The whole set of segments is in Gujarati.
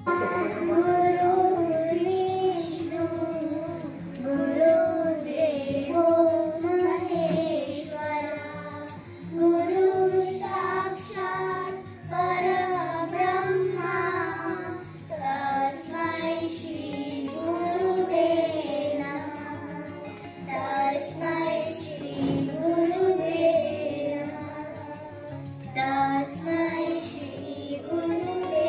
गुरुर्विष्णु गुरुर्देवो महेश्वरा गुरु साक्षात् परब्रह्मा तस्मै श्री गुरुवे नमः तस्मै श्री गुरुवे नमः तस्मै श्री गुरुवे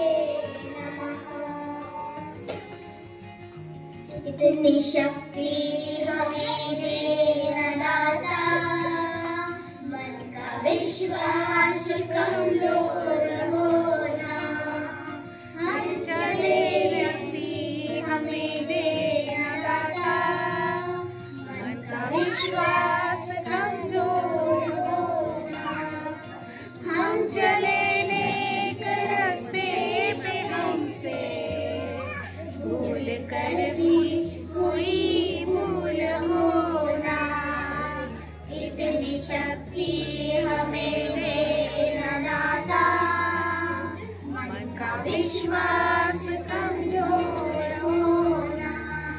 इतनी शक्ति हमें देना दाता मन का विश्वास कमजोर होना हम चले शक्ति हमें देना दाता मन का विश्वास कमजोर होना हम चले नेक रास्ते पे हमसे भूल कर भी कोई भूल होना इतनी शक्ति हमें देना दाता मन का विश्वास कमजोर होना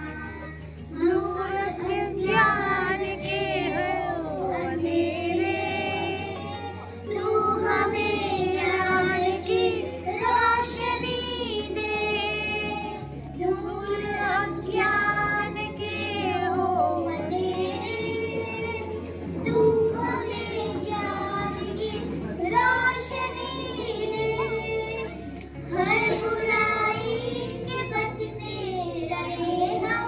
मूर्ख ज्ञान के हो अंधेरे तू हमें ज्ञान की रोशनी दे दूर अज्ञान के हो अंधेरे तू हमें ज्ञान की रोशनी दे हर बुराई से बचते रहे हम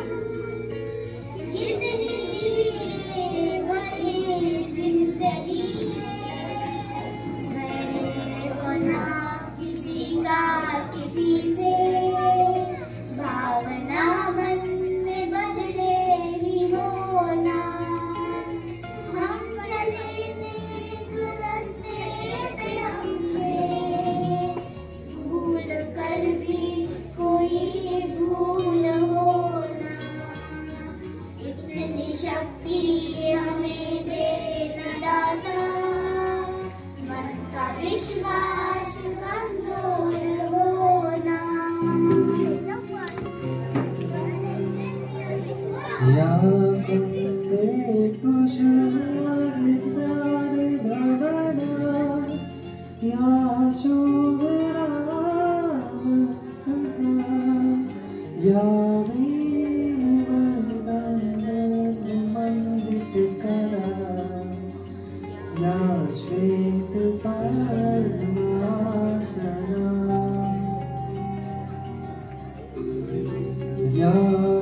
कितनी भरी जिंदगी मैंने बना किसी का किसी से भावना मन में बदले ही होना हम चले नेक रास्ते पे हमसे भूल कर भी कोई भूल होना इतनी शक्ति हमें देना दाता मन का विश्वास कमजोर होना या कुंदे तुषार जार धवना या शोभरास्तुता या वेणुवर्धनमण्डितकरा या श्वेतपद्मासना या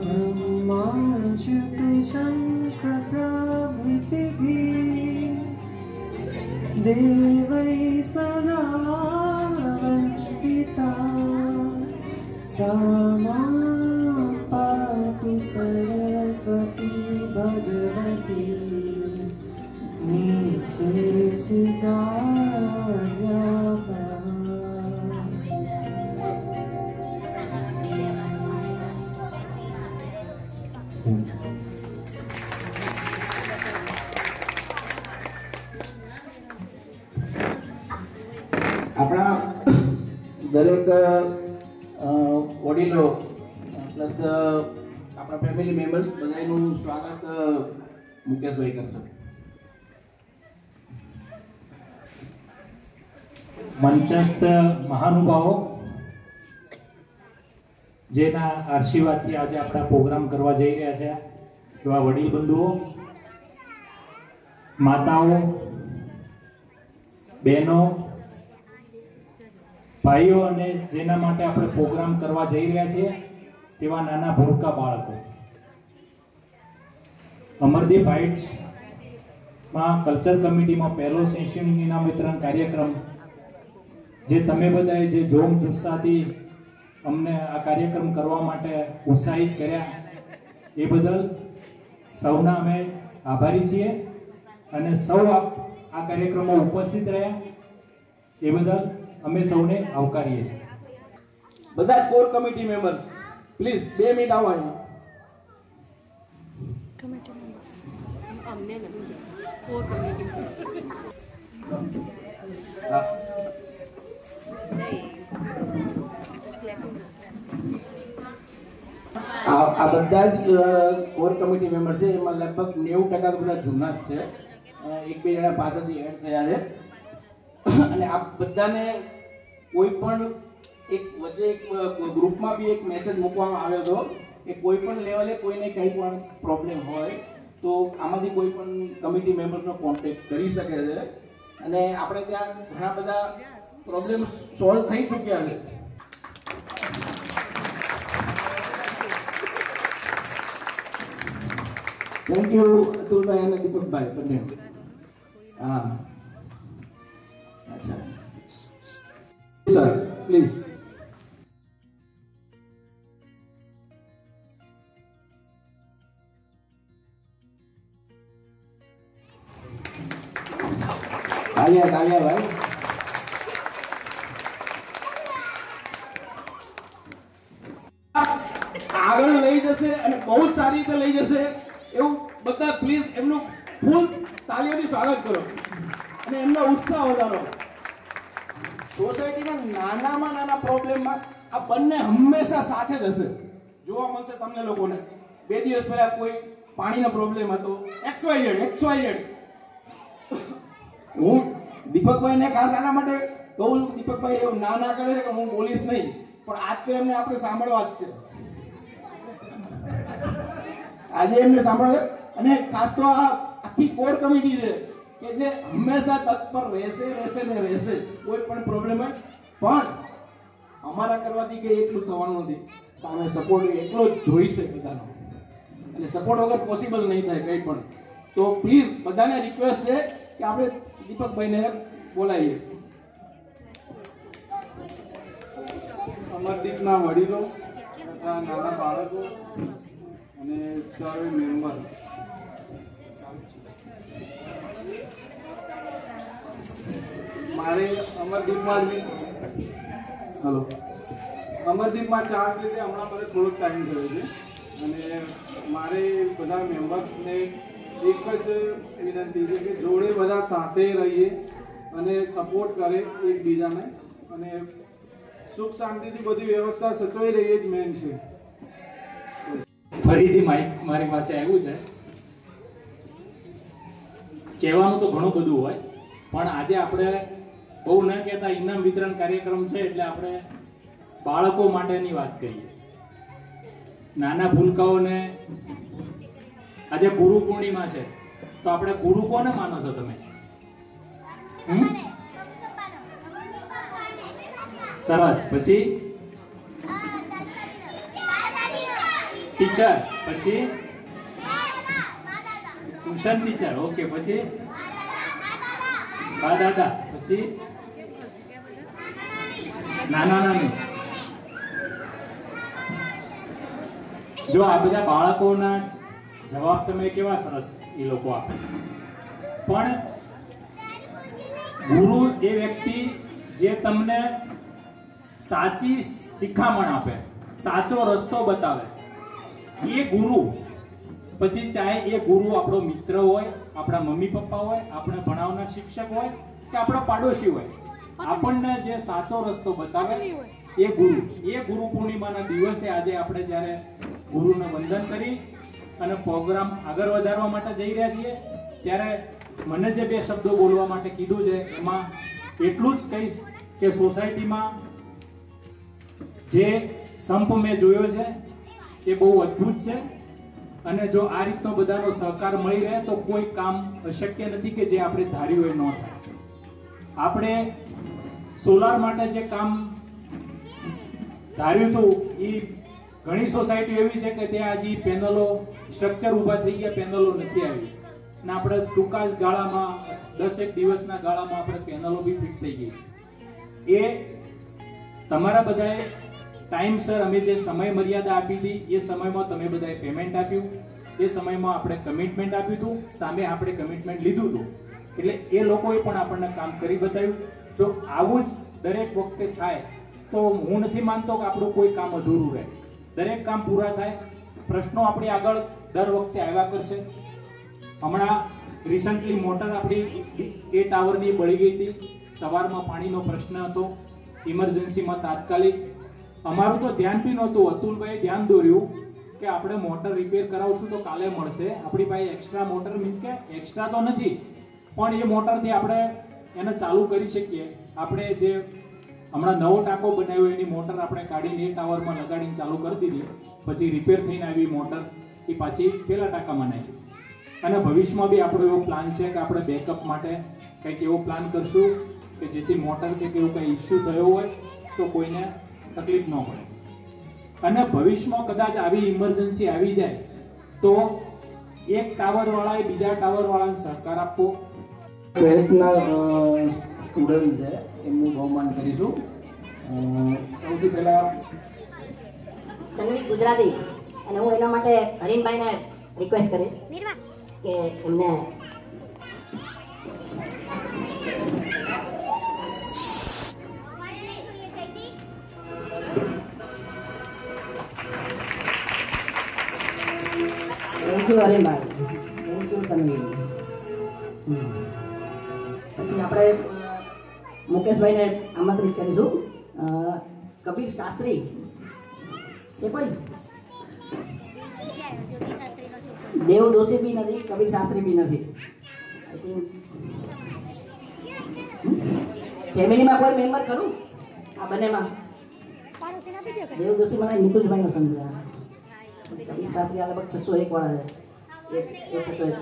देवै सदा वन्दिता सा मां पातु सरस्वती भगवती આપણા દરેક વડીલો પ્લસ આપણા ફેમિલી મેમ્બર્સ બધાનું સ્વાગત મુકેશભાઈ કરશે. મંચસ્થ મહાનુભાવો જેના આશીર્વાદથી આજે આપણા પ્રોગ્રામ કરવા જઈ રહ્યા છે એવા વડીલ બંધુઓ, માતાઓ, બહેનો, ભાઈઓ અને જેના માટે આપણે પ્રોગ્રામ કરવા જઈ રહ્યા છીએ તેવા નાના ભૂલકા બાળકો. અમરદીપ હાઇટ્સમાં કલ્ચર કમિટીમાં પહેલો શૈક્ષણિક ઇનામ વિતરણ કાર્યક્રમ જે તમે બધાએ જે જોમ જુસ્સાથી અમને આ કાર્યક્રમ કરવા માટે ઉત્સાહિત કર્યા એ બદલ સૌના અમે આભારી છીએ અને સૌ આ કાર્યક્રમમાં ઉપસ્થિત રહ્યા એ બદલ અમે સૌને આવકારીએ છીએ. બધા જ core committee member please 2 minute આવો અહીંયા. કમિટી મેમ્બર અમને નથી કોર કમિટી હા નહીં ક્લેપિંગ આ બધા જ કોર કમિટી મેમ્બર છે, એમાં લગભગ 90% તો બધા જૂના જ છે, એક બે જણા પાછળથી એડ થયા છે. અને આ બધાને કોઈ પણ એક વચ્ચે એક ગ્રુપમાં બી એક મેસેજ મૂકવામાં આવ્યો હતો કે કોઈ પણ લેવલે કોઈને કંઈ પણ પ્રોબ્લેમ હોય તો આમાંથી કોઈ પણ કમિટી મેમ્બરનો કોન્ટેક્ટ કરી શકે છે. અને આપણે ત્યાં ઘણા બધા પ્રોબ્લેમ સોલ્વ થઈ ચૂક્યા છે. થેન્ક યુ અતુલભાઈ અને દીપકભાઈ બંને. હા અચ્છા સર પ્લીઝ. તાલિયા ભાઈ. આગળ લઈ જશે અને બહુ જ સારી રીતે લઈ જશે એવું બધા પ્લીઝ એમનું ફૂલ તાળીઓથી સ્વાગત કરો અને એમનો ઉત્સાહ વધારો. સોસાયટીના નાનામાં નાના પ્રોબ્લેમમાં આ બંને હંમેશા સાથે જ હશે. જોવા મળશે તમને લોકોને. 2 દિવસ પહેલા કોઈ પાણીનો પ્રોબ્લેમ હતો, XYZ. હું દીપકભાઈને ખાસ આના માટે કહું છું, દીપકભાઈ એવું ના કરે છે કે હું બોલીશ નહીં, પણ આજ તો એમને આપણે સાંભળવા જ છે. આજે એમને સાંભળે. અને ખાસ તો આ આખી કોર કમિટી છે કે જે હંમેશા તત્પર રહેશે કોઈ પણ પ્રોબ્લેમ હોય. પણ અમારા કરવાથી કે એટલું થવાનું નથી, સામે સપોર્ટ એટલો જ જોઈશે બધાનો, અને સપોર્ટ વગર પોસિબલ નહીં થાય કંઈ પણ. તો પ્લીઝ બધાને રિક્વેસ્ટ છે કે આપણે દીપકભાઈને બોલાવીએ. અમરદીપના વડીલો તથા નાના બાળકો અને સર્વે મેમ્બર, મારે અમરદીપમાં ચાર્જ લીધે હમણાં મને થોડોક ટાઈમ થયો છે, અને મારે બધા મેમ્બર્સને એક જ વિનંતી છે કે જોડે બધા સાથે રહીએ અને સપોર્ટ કરે એકબીજાને, અને સુખ શાંતિથી બધી વ્યવસ્થા સચવાઈ રહી જ મેન છે. ફરીથી માઇક મારી પાસે આવ્યું છે. કહેવાનું તો ઘણું બધું હોય, પણ આજે આપણે બહુ ન કહેતા ઇનામ વિતરણ કાર્યક્રમ છે એટલે આપણે બાળકો માટેની વાત કરીએ. નાના ભૂલકાઓને આજે ગુરુ પૂર્ણિમા છે, તો આપણે ગુરુ કોને માનો છો તમે? સરસ. પછી ટીચર, પછી ટ્યુશન ટીચર. ઓકે. પછી બા દાદા, પછી નાના નાની. જો આ બધા બાળકોના જવાબ તમે કેવા સરસ એ લોકો આપે છે. પણ ગુરુ એ વ્યક્તિ જે તમને સાચી શિખામણ આપે, સાચો રસ્તો બતાવે, એ ગુરુ. પછી ચાહે એ ગુરુ આપણો મિત્ર હોય, આપણા મમ્મી પપ્પા હોય, આપણે ભણાવનાર શિક્ષક હોય કે આપણો પાડોશી હોય, આપણને જે સાચો રસ્તો બતાવે એ ગુરુ. એ ગુરુ પૂર્ણિમાના દિવસે આજે આપણે જ્યારે ગુરુને વંદન કરી અને પ્રોગ્રામ આગળ વધારવા માટે જઈ રહ્યા છીએ, ત્યારે મને જે 2 શબ્દો બોલવા માટે કીધું છે એમાં એટલું જ કહીશ કે સોસાયટીમાં જે સંપ મેં જોયો છે એ બહુ અદ્ભુત છે, અને જો આ રીતનો બધાનો સહકાર મળી રહે તો કોઈ કામ અશક્ય નથી કે જે આપણે ધાર્યું હોય ન થાય. આપણે સોલાર માટે જે કામ ધાર્યું હતું એ ઘણી સોસાયટી એવી છે કે ત્યાં હજી પેનલો સ્ટ્રક્ચર ઊભા થઈ ગયા, પેનલો નથી આવી, અને આપણે ટૂંકા ગાળામાં 10 દિવસના ગાળામાં આપણે પેનલો બી ફિટ થઈ ગઈ. એ તમારા બધાએ ટાઈમસર અમે જે સમય મર્યાદા આપી હતી એ સમયમાં તમે બધાએ પેમેન્ટ આપ્યું, એ સમયમાં આપણે કમિટમેન્ટ આપ્યું હતું, સામે આપણે કમિટમેન્ટ લીધું હતું, એટલે એ લોકોએ પણ આપણને કામ કરી બતાવ્યું. જો આવું જ દરેક વખતે થાય તો હું નથી માનતો કે આપણું કોઈ કામ અધૂરું રહે. દરેક કામ પૂરા થાય. પ્રશ્નો આપણી આગળ દર વખતે આવ્યા કરશે. હમણાં રિસન્ટલી મોટર આપણી એ ટાવરની બળી ગઈ હતી, સવારમાં પાણીનો પ્રશ્ન હતો, ઇમરજન્સીમાં તાત્કાલિક. અમારું તો ધ્યાન બી નહોતું, અતુલભાઈ ધ્યાન દોર્યું કે આપણે મોટર રિપેર કરાવશું તો કાલે મળશે, આપણી પાસે એક્સ્ટ્રા મોટર મીન્સ કે એક્સ્ટ્રા તો નથી પણ એ મોટરથી આપણે એને ચાલુ કરી શકીએ. આપણે જે હમણાં નવો ટાંકો બનાવ્યો એની મોટર આપણે કાઢીને એ ટાવરમાં લગાડીને ચાલુ કરી દીધી, પછી રિપેર થઈને આવી મોટર એ પાછી પેલા ટાંકામાં નાખી. અને ભવિષ્યમાં બી આપણો એવો પ્લાન છે કે આપણે બેકઅપ માટે કંઈક એવો પ્લાન કરશું કે જેથી મોટર કે એવું કંઈ ઇસ્યુ થયો હોય તો કોઈને તકલીફ ન પડે. અને ભવિષ્યમાં કદાચ આવી ઇમરજન્સી આવી જાય તો એક ટાવરવાળાએ બીજા ટાવરવાળાને સહકાર આપવો. 12th સ્ટુડન્ટ છે એમનું બહુમાન કરીશું. સૌથી પહેલા તન્વી ગુજરાતી, અને હું એના માટે હરીનભાઈને રિક્વેસ્ટ કરીશ કે એમને thank you Harinbhai, thank you Tanvi. પછી આપણે મુકેશભાઈને આમંત્રિત કરીશું. કબીર શાસ્ત્રી છે કોઈ? દેવ દોશી બી નથી, કબીર શાસ્ત્રી બી નથી. આઈ થિંક ફેમિલીમાં કોઈ મેમ્બર ખરું આ બંનેમાં? દેવ દોશી મને નિકુંજભાઈનો સમજાય. કબીર શાસ્ત્રી આ લગભગ 601 વાળા છે. 601.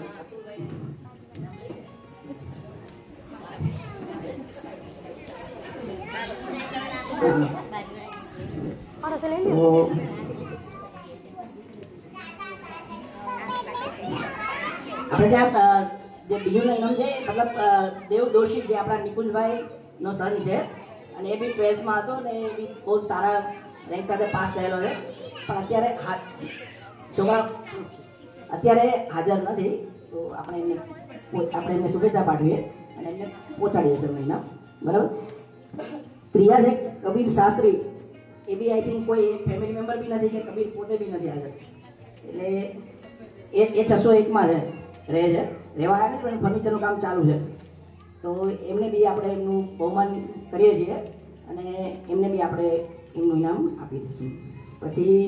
આપણે ત્યાં જે બીજું ઇનામ છે મતલબ દેવ દોશી જે આપણા નિકુંજભાઈ નો સન છે, અને એ બી 12th માં હતો અને એ બી બહુ સારા રેન્ક સાથે પાસ થયેલો છે, પણ છોકરા અત્યારે હાજર નથી. તો આપણે એમને શુભેચ્છા પાઠવીએ અને એમને પહોંચાડીએ છીએ ઇનામ. બરાબર. ત્રીજા છે કબીર શાસ્ત્રી. એ બી આઈ થિંક કોઈ ફેમિલી મેમ્બર બી નથી કે કબીર પોતે બી નથી હાજર, એટલે એ 601માં રહે છે. રહેવા આવ્યા નથી પણ ફર્નિચરનું કામ ચાલુ છે. તો એમને બી આપણે એમનું બહુમાન કરીએ છીએ અને એમને બી આપણે એમનું ઇનામ આપી દઈશું. પછી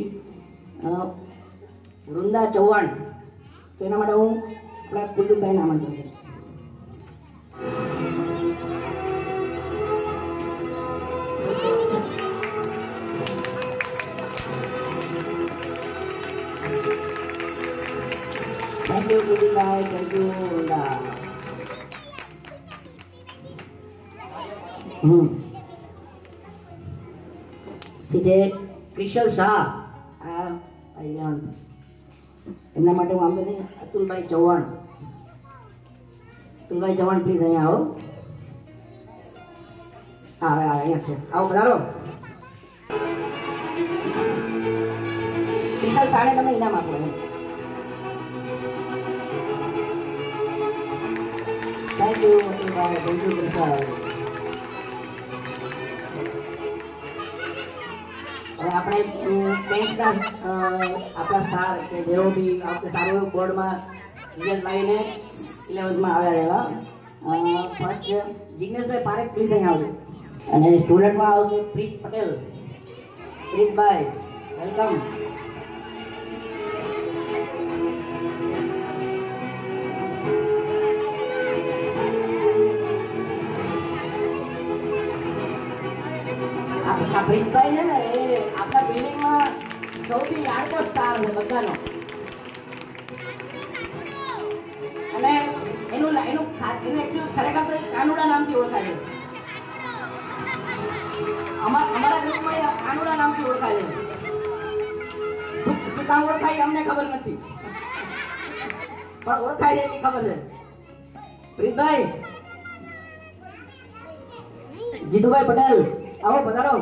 વૃંદા ચૌહાણ, તો એના માટે હું આપણા કુલદીપભાઈને આમંત્રણ કરીશ. Thank you, Kudilai. Thank you, Unda. સીધે ક્રિશલ શાહ, આ 11th. એમના માટે હું આમદની અતુલભાઈ ચૌહાણ. અતુલભાઈ ચૌહાણ પ્લીઝ અહીંયા આવો. હા અહીંયા છે, આવો પધારો. ક્રિશલ શાહને તમે ઇનામ આપો. Thank you, Atulbhai. Thank you, Krishal. હવે આપણે ટેન્થના આપણા સ્ટાર કે જેઓ બી આપણે સારું એવું બોર્ડમાં રિઝલ્ટ લાવીને 11thમાં આવ્યા રહેવા. ફર્સ્ટ જિગ્નેશભાઈ પારેખ પ્લીઝ અહીંયા આવજો. અને સ્ટુડન્ટમાં આવશે પ્રીત પટેલ. પ્રીતભાઈ વેલકમ. આ પ્રીતભાઈ છે ને એ આપણા બિલ્ડિંગમાં સૌથી લાડકો સ્ટાર છે બધાનો, અને એનું એકચ્યુઅલી ખરેખર તો કાનુડા નામથી ઓળખાય છે. અમારા ગ્રુપમાં કાનુડા નામથી ઓળખાય છે. શું કામ ઓળખાય અમને ખબર નથી, પણ ઓળખાય છે એટલી ખબર છે. પ્રીતભાઈ, જીતુભાઈ પટેલ આવો પધારો.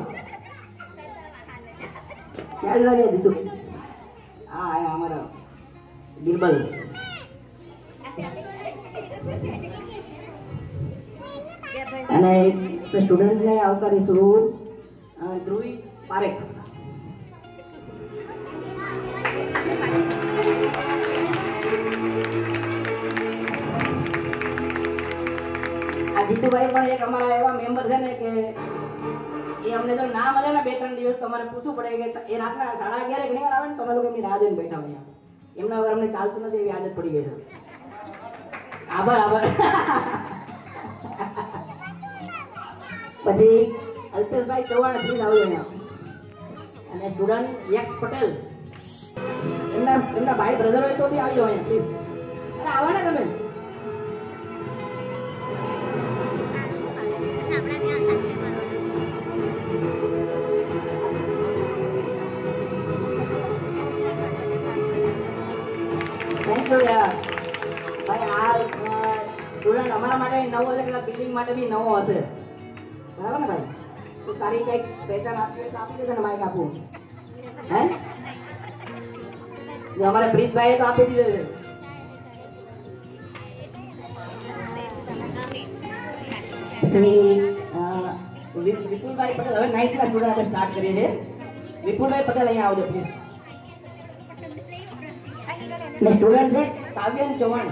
ક્યાં જતા રહ્યા જીતુ? હા આયા અમારા બિરબલ. અને સ્ટુડન્ટને આવકારીશું ધ્રુવી પારેખ. આ જીતુભાઈ પણ એક અમારા એવા મેમ્બર છે ને કે એ અમને તો ના મળે ને 2-3 દિવસ તો અમારે પૂછવું પડે કે એ રાતના 11:30 ઘણી વાર આવે ને તમે લોકો એમની રાહ જોઈને બેઠા હોય એમના વગર અમને ચાલતું નથી એવી આદત પડી ગઈ છે. આભાર આભાર. પછી અલ્પેશભાઈ ચૌહાણ પ્લીઝ આવજો અહીંયા. અને સ્ટુડન્ટ યક્ષ પટેલ એમના ભાઈ બ્રધર હોય તો બી આવી જાઓ અહીંયા પ્લીઝ. અરે આવો ને તમે. થેન્ક યુ યાર. ભાઈ આ સ્ટુડન્ટ અમારા માટે નવો હશે કે બિલ્ડિંગ માટે બી નવો હશે બરાબર ને ભાઈ? તો તારી કંઈક પહેચાન આપવી હોય તો આપી દેશે ને માઇક આપું હે? જો અમારે પ્રિન્સભાઈએ તો આપી દીધો છે. પછી વિપુલભાઈ પટેલ હવે 9th ના સ્ટુડન્ટ આપણે સ્ટાર્ટ કરીએ છીએ. વિપુલભાઈ પટેલ અહીંયા આવજો પ્લીઝ. ને સ્ટુડન્ટ છે કાવ્યન ચૌહાણ.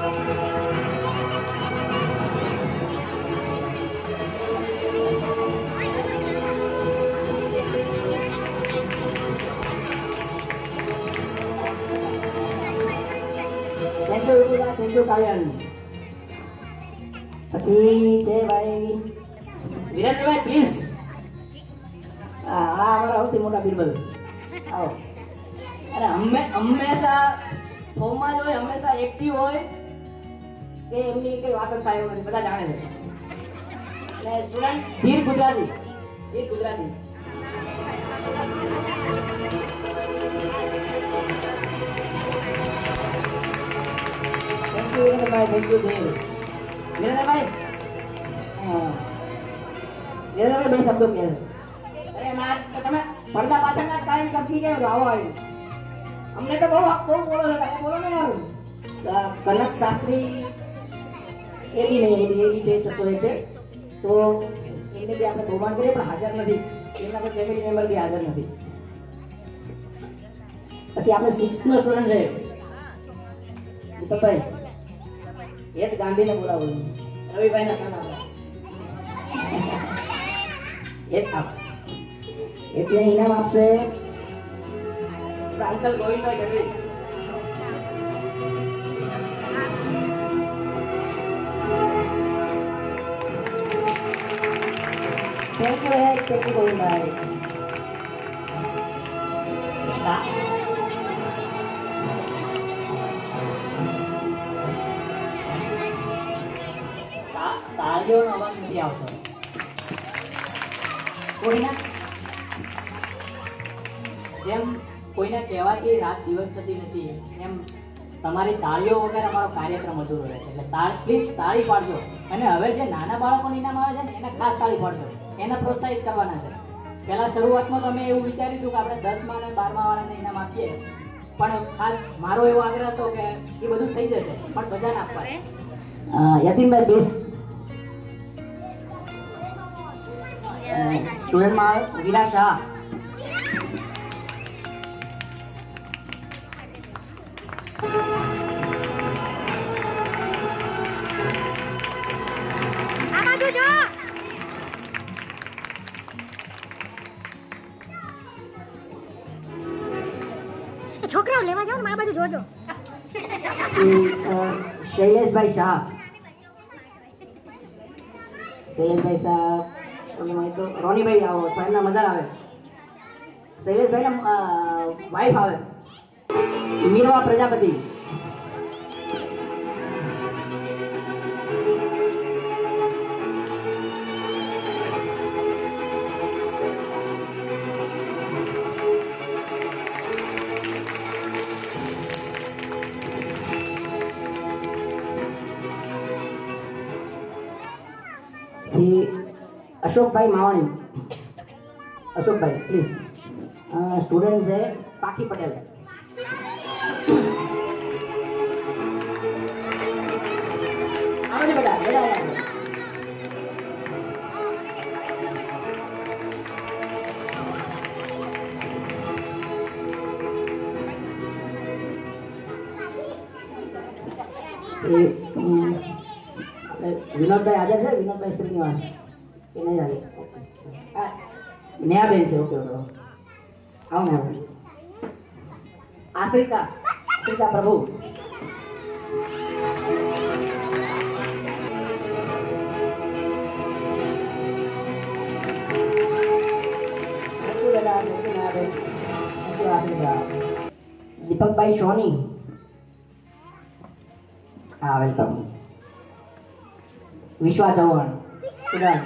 Thank you Kavyan. પછી છે ભાઈ વિરેન્દ્રભાઈ પ્લીઝ. હા અમારા સૌથી મોટા બિરબલ આવો. અરે હંમેશા ફોર્મમાં જ હોય, હંમેશા એક્ટિવ હોય કે એમની કઈ વાત જ થાય એવું નથી, બધા જાણે છે. અને student Dhir Gujarati. Thank you Virendrabhai. Thank you Dhir. Virendrabhai બે શબ્દો કહે. અરે તમે પડદા પાછળના ટાઈમ કસકી કેમ આવો આવ્યું? અમને તો બહુ બોલો છે, તમે બોલો ને યાર. કનક શાસ્ત્રી એ બી નહીં, એ બી છે 601 છે તો એને બી આપણે બહુમાન કરીએ પણ હાજર નથી. એમના કોઈ ફેમિલી મેમ્બર બી હાજર નથી. પછી આપણે 6th નો સ્ટુડન્ટ છે દીપકભાઈ. એ જ ગાંધીને બોલાવો રવિભાઈના સન આપણા. એ જ આપ એટલે ઇનામ આપશે uncle Govindbhai Gadhvi. Thank you Govindbhai. તાળીઓનો અવાજ નથી આવતો કોઈના. જેમ કોઈને કહેવાથી રાત દિવસ થતી નથી એમ તમારી તાળીઓ વગર અમારો કાર્યક્રમ અધૂરો રહે છે. એટલે પ્લીઝ તાળી પાડજો. અને હવે જે નાના બાળકોને ઇનામ આવે છે ને એને ખાસ તાળી પાડજો, એને પ્રોત્સાહિત કરવાના છે. પહેલા શરૂઆતમાં તો અમે એવું વિચાર્યું હતું કે આપણે 10મા અને 12મા વાળાને ઇનામ આપીએ, પણ ખાસ મારો એવો આગ્રહ હતો કે એ બધું થઈ જશે પણ બધાને આપવા. યતીનભાઈ પ્લીઝ. સ્ટુડન્ટમાં વિરા શાહ. છોકરાઓ લેવા જાવ ને આ બાજુ જોજો. શૈલેષભાઈ શાહ. શૈલેષભાઈ શાહ તો રોનીભાઈ આવો તો એમના મધર આવે. શૈલેષભાઈના વાઈફ આવે મીરવા પ્રજાપતિ. અશોકભાઈ માવાણી. અશોકભાઈ પ્લીઝ. સ્ટુડન્ટ છે પાખી પટેલ. આવજો બેટા બેટા. વિનોદભાઈ હાજર છે? વિનોદભાઈ શ્રીનિવાસ કે નહીં હાજર? નેહાબેન છે. ઓકે ઓકે આવો નેહાબેન. આશ્રિતા પ્રભુ. દીપકભાઈ સોની. હા welcome. Vishwa Chauhan student.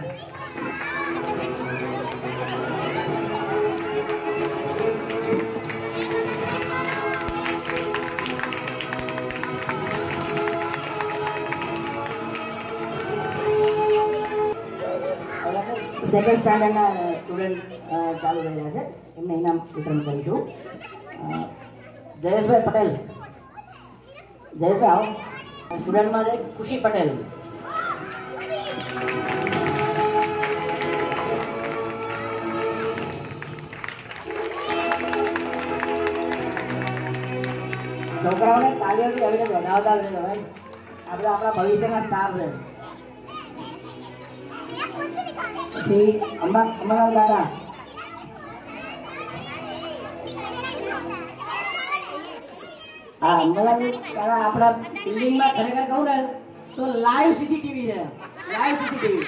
Second સ્ટાન્ડર્ડના સ્ટુડન્ટ ચાલુ રહ્યા છે, એમને ઇનામ વિતરણ કરીશું. જયેશભાઈ પટેલ. જયેશભાઈ આવો. સ્ટુડન્ટમાં છે ખુશી પટેલ. છોકરાઓને તાલીઓથી આવી રીતે વધાવતા જ રહેજો ભાઈ. આ બધા આપણા ભવિષ્યના સ્ટાર છે. પછી અંબાલાલ દાદા. હા અંબાલાલ દાદા આપણા બિલ્ડિંગમાં ખરેખર કહું ને તો લાઈવ સીસીટીવી છે. લાઈવ સીસીટીવી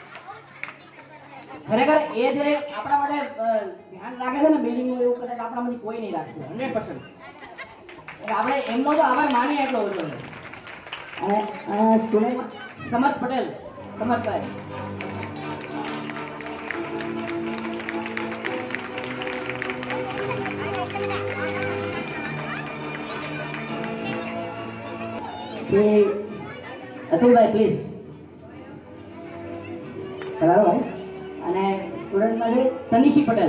ખરેખર એ જે આપણા માટે ધ્યાન રાખે છે ને બિલ્ડિંગનું, એવું કદાચ આપણામાંથી કોઈ નહીં રાખતું 100%. આપણે એમનો તો આભાર માનીએ એટલો બધો. અને સ્ટુડન્ટ સમર્થ પટેલ. સમર્થભાઈ. અતુલભાઈ પ્લીઝ બરાબર ભાઈ. અને સ્ટુડન્ટમાં છે તનિષી પટેલ.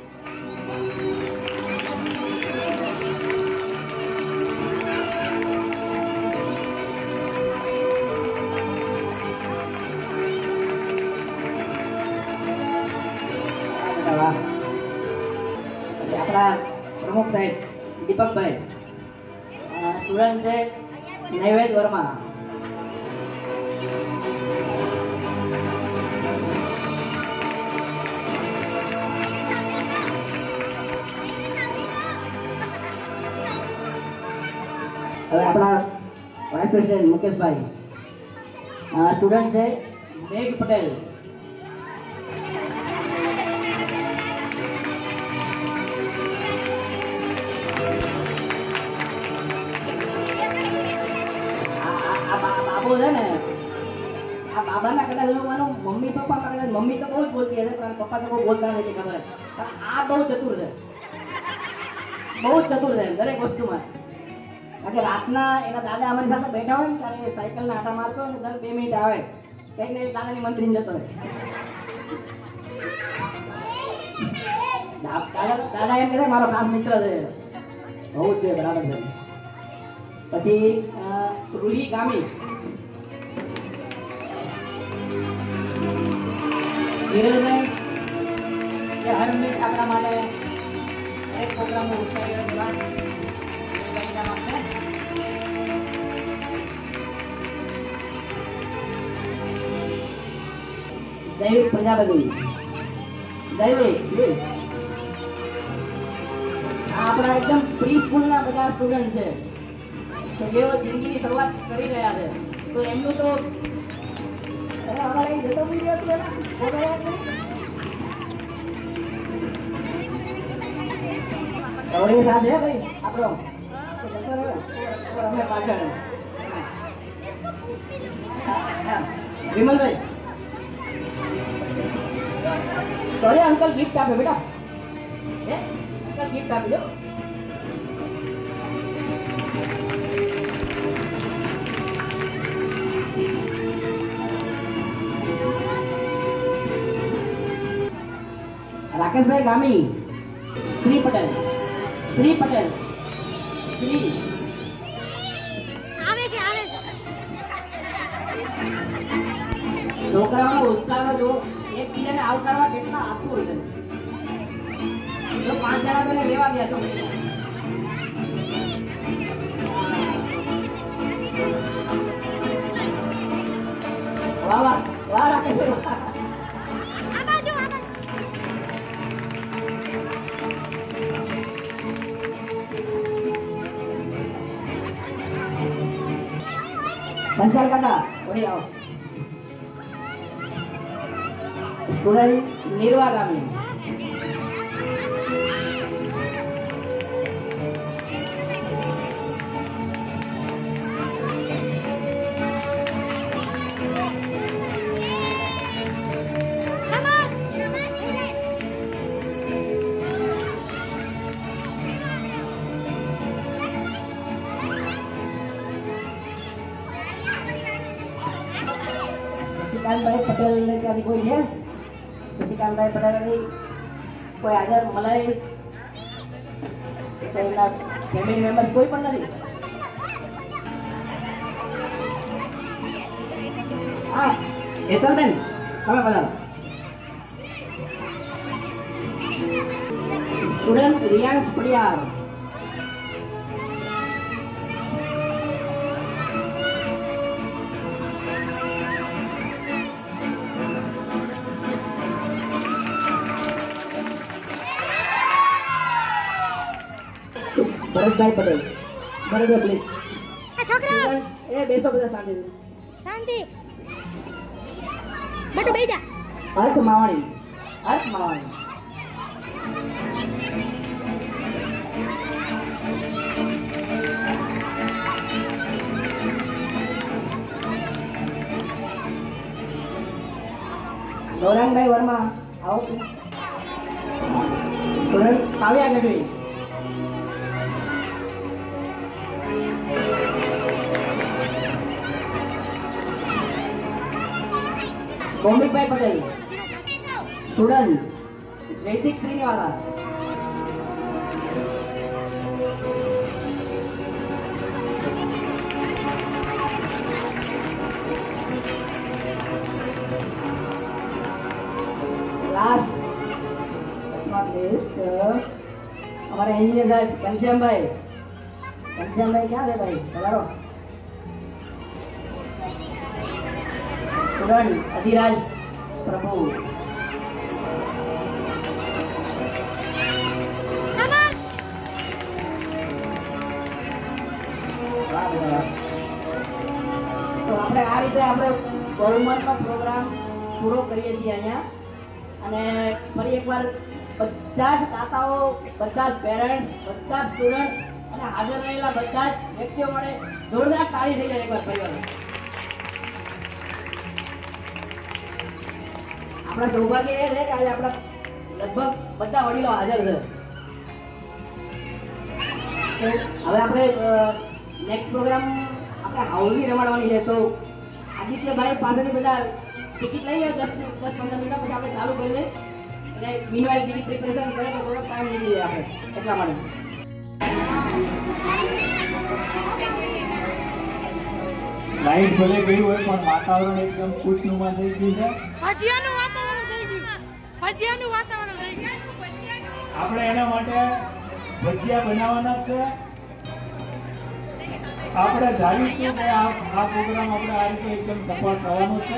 આપણા પ્રમુખ સાહેબ દીપકભાઈ. સ્ટુડન્ટ છે નૈવેદ વર્મા. હવે આપણા વાઇસ પ્રેસિડેન્ટ મુકેશભાઈ. સ્ટુડન્ટ છે મેઘ પટેલ. બાબો છે ને, આ બાબાના કદાચ મમ્મી પપ્પામાં કદાચ મમ્મી તો બહુ જ બોલતી હશે પણ પપ્પા તો બહુ બોલતા નથી, ખબર. પણ આ બહુ ચતુર છે, બહુ જ ચતુર છે દરેક વસ્તુમાં. કારણ કે રાતના એના દાદા અમારી સાથે બેઠા હોય ને ત્યારે સાયકલના આટા મારતો અને દર 2 મિનિટ આવે કંઈક ને દાદાની મંત્રીને જતો રહે. દાદા એમ કહે મારો ખાસ મિત્ર છે, બહુ જ છે, બરાબર છે. પછી રૂહી ગામી. ધીરજભાઈ કે હર હંમેશા આપણા માટે એક પ્રોગ્રામનો ઉત્સાહી રહેવા દૈવિક પ્રજાપતિ. દૈવિક આપણા એકદમ પ્રી સ્કૂલના બધા સ્ટુડન્ટ છે કે જેઓ જિંદગીની શરૂઆત કરી રહ્યા છે, તો એમનું તો જતો બી રહ્યો હતો સાથે ભાઈ આપણો અમે પાછળ. વિમલભાઈ સોરી અંકલ ગિફ્ટ આપે બેટા. અંકલ ગિફ્ટ આપી દો. રાકેશભાઈ ગામી. શ્રી પટેલ. શ્રી પટેલ. શ્રી આવે છે આવે છે. છોકરાઓનો ઉત્સાહ જો એકબીજાને આવકારવા કેટલા આતુર છે. જો 5 જણા તો લેવા ગયા તો વાહ વાહ વાહ રાકેશભાઈ. पंचाल काका ओडी आओ स्टूडेंट निर्वागामी શશિકાંતભાઈ પટેલ ત્યાંથી કોઈ છે? શશિકાંતભાઈ પટેલ કોઈ હાજર મલાઈ એમના ફેમિલી મેમ્બર્સ કોઈ પણ નથી? હા હેતલબેન તમે બધા સ્ટુડન્ટ રિયાન્સ પડિયાર ભરતભાઈ પટેલ બરાબર પ્લીઝ છોકરા એ બેસો બધા શાંતિ શાંતિ બટુ બેજા અર્થ માવાણી ગૌરાંગભાઈ વર્મા આવો student Kavya Gadhvi Komikbhai Patel student Jaydeep Shrinivala last not least हमारे इंजीनियर साहब घनश्याम भाई क्या है भाई पधारो स्टूडेंट अधिराज प्रभु तो આપણે આ રીતે આપણે બહુમતનો પ્રોગ્રામ પૂરો કરીએ છીએ અહીંયા અને ફરી એકવાર બધા જ તાતાઓ બધા જ પેરેન્ટ્સ બધા સ્ટુડન્ટ અને હાજર રહેલા બધા જ વ્યક્તિઓ માટે જોરદાર તાળી થઈ જાય એકવાર પરિવાર આપણા સૌભાગ્ય એ છે કે આજે આપણા લગભગ બધા વડીલો હાજર છે હવે આપણે નેક્સ્ટ પ્રોગ્રામ આપણે હાઉલી રમાડવાની છે તો આદિત્યભાઈ પાસેથી બધા ટિકિટ લઈ લો 10-15 મિનિટ પછી આપણે ચાલુ કરી દઈએ એટલે મીનવાઇલ જેની પ્રિપેરેશન કરે તો થોડો ટાઈમ નીકળી જાય આપણે એટલા માટે લાઈટ ભલે ગઈ હોય પણ વાતાવરણ એકદમ ખુશનુમા થઈ ગયું છે ભજીયાનું વાતાવરણ થઈ ગયું આપણે એના માટે ભજીયા બનાવવાના છે આપણે ધાર્યું છે કે આ પ્રોગ્રામ આપણે આ રીતે એકદમ સફળ થવાનો છે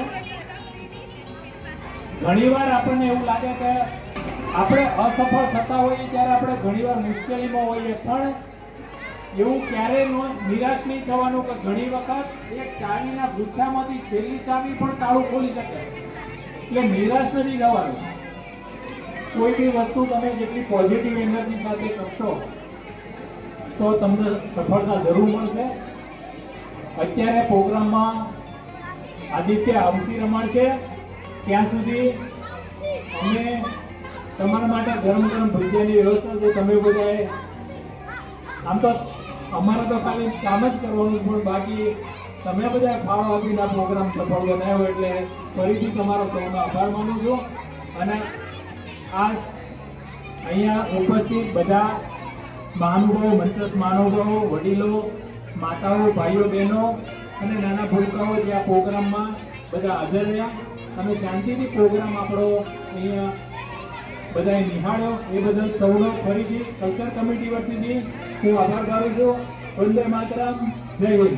ઘણીવાર આપણને એવું લાગે કે આપણે અસફળ થતા હોઈએ ત્યારે આપણે ઘણીવાર મુશ્કેલીમાં હોઈએ પણ એવું ક્યારેય નિરાશ નહીં થવાનું કે ઘણી વખત એક ચાવીના ગુચ્છામાંથી છેલ્લી ચાવી પણ તાળું ખોલી શકે એટલે નિરાશ નથી થવાનું કોઈ બી વસ્તુ તમે જેટલી પોઝિટિવ એનર્જી સાથે કરશો તો તમને સફળતા જરૂર મળશે અત્યારે પ્રોગ્રામમાં આદિત્ય આવસી રમાડશે ત્યાં સુધી અમે તમારા માટે ગરમ ભજીયાની વ્યવસ્થા છે તમે બધાએ આમ તો અમારે તો ખાલી કામ જ કરવાનું પણ બાકી તમે બધા ફાળો આપીને આ પ્રોગ્રામ સફળ બનાવ્યો એટલે ફરીથી તમારો સૌનો આભાર માનું છું અને આ અહીંયા ઉપસ્થિત બધા મહાનુભાવો મંચસ્થ મહાનુભાવો વડીલો માતાઓ ભાઈઓ બહેનો અને નાના ભૂલકાઓ જે આ પ્રોગ્રામમાં બધા હાજર રહ્યા અને શાંતિથી પ્રોગ્રામ આપણો અહીંયા બધાએ નિહાળ્યો એ બદલ સૌનો ફરીથી કલ્ચર કમિટી વતીથી હું આભાર માનું છું વંદે માતરમ જય હિન્દ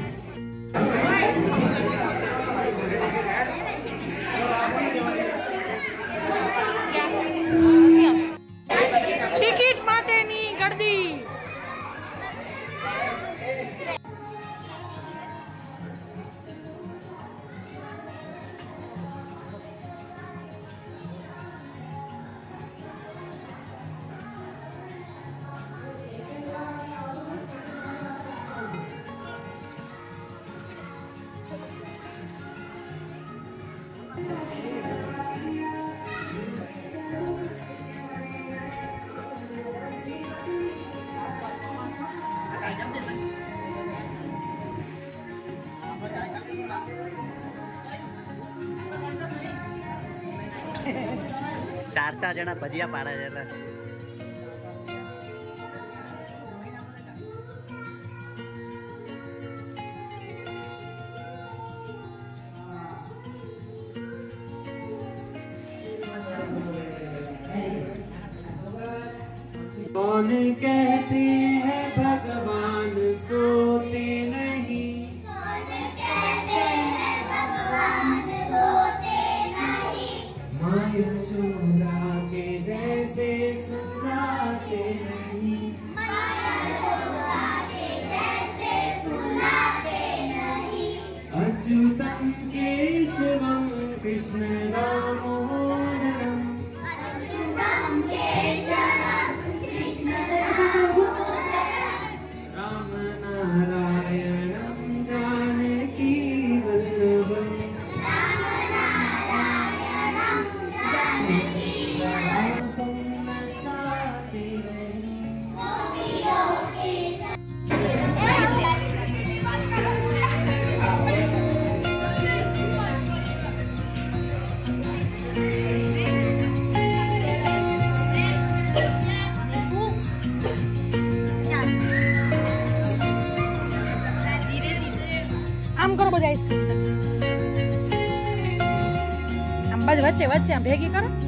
ટિકિટ માટેની ગર્દી ચાર જણા ભજીયા પાડે છે એટલે कौन कहते हैं भगवान सोते नहीं, कौन कहते हैं भगवान सोते नहीं, माँ यशोदा के जैसे सुनाते नहीं, माया यशोदा के जैसे सुनाते नहीं, अच्युतम केशवम कृष्ण दामोदरम, अच्युतम केशवम कृष्ण दामोदरम, राम नारायणम जानकी वल्लभम, राम नारायणं जानकी वल्लभं, चाहते नहीं। गोपियों के આમ કરો બધા આમ બાજુ વચ્ચે વચ્ચે ભેગી કરો.